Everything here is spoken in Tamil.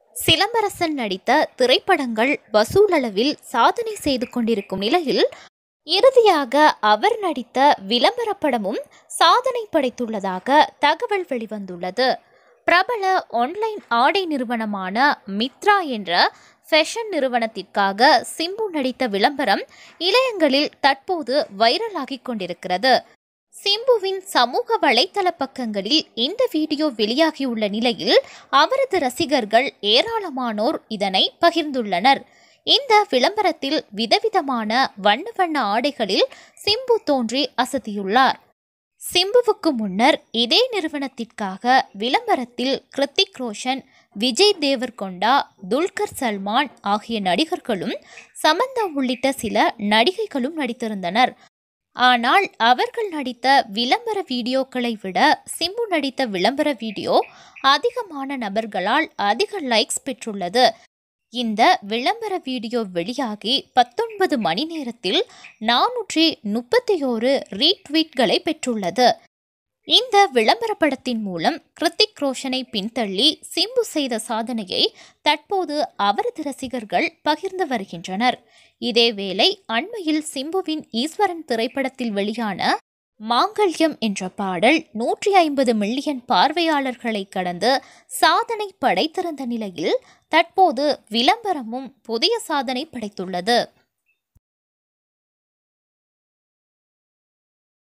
சிலம்பரசன் நடித்த திரைப்படங்கள் வசூலளவில் சாதனை செய்து கொண்டிருக்கும் நிலையில் இறுதியாக அவர் நடித்த விளம்பர படமும் சாதனை படைத்துள்ளதாக தகவல் வெளிவந்துள்ளது. பிரபல ஆன்லைன் ஆடை நிறுவனமான மித்ரா என்ற ஃபேஷன் நிறுவனத்திற்காக சிம்பு நடித்த விளம்பரம் இணையங்களில் தற்போது வைரலாகிக் கொண்டிருக்கிறது. சிம்புவின் சமூக வலைத்தள பக்கங்களில் இந்த வீடியோ வெளியாகியுள்ள நிலையில் அவரது ரசிகர்கள் ஏராளமானோர் இதனை பகிர்ந்துள்ளனர். இந்த விளம்பரத்தில் விதவிதமான வண்ண வண்ண ஆடைகளில் சிம்பு தோன்றி அசத்தியுள்ளார். சிம்புவுக்கு முன்னர் இதே நிறுவனத்திற்காக விளம்பரத்தில் கிருத்திக் ரோஷன், விஜய் தேவர்கொண்டா, துல்கர் சல்மான் ஆகிய நடிகர்களும் சமந்தா உள்ளிட்ட சில நடிகைகளும் நடித்திருந்தனர். ஆனால் அவர்கள் நடித்த விளம்பர வீடியோக்களை விட சிம்பு நடித்த விளம்பர வீடியோ அதிகமான நபர்களால் அதிக லைக்ஸ் பெற்றுள்ளது. இந்த விளம்பர வீடியோ வெளியாகி 19 மணி நேரத்தில் 431 ரீட்வீட்களை பெற்றுள்ளது. இந்த விளம்பர படத்தின் மூலம் கிருத்திக் ரோஷனை பின்தள்ளி சிம்பு செய்த சாதனையை தற்போது அவரது ரசிகர்கள் பகிர்ந்து வருகின்றனர். இதேவேளை அண்மையில் சிம்புவின் ஈஸ்வரன் திரைப்படத்தில் வெளியான மாங்கல்யம் என்ற பாடல் 150 மில்லியன் பார்வையாளர்களை கடந்து சாதனை படைத்திருந்த நிலையில் தற்போது விளம்பரமும் புதிய சாதனை படைத்துள்ளது.